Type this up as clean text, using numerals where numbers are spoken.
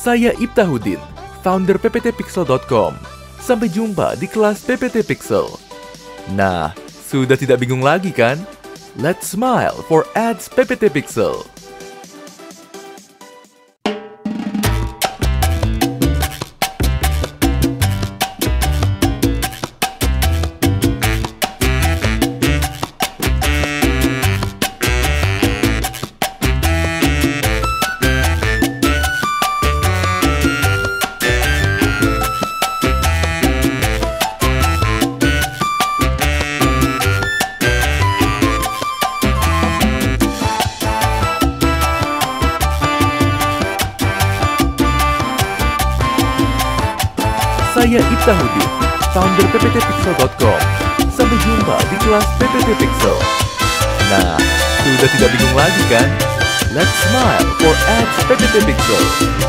Saya Iptahudin, founder Pptpixel.com. Sampai jumpa di kelas Pptpixel. Nah, sudah tidak bingung lagi kan? Let's smile for ads Pptpixel. Saya Iptahudin, founder Pptpixel.com. Sampai jumpa di kelas Pptpixel. Nah, sudah tidak bingung lagi kan? Let's smile for ads Pptpixel.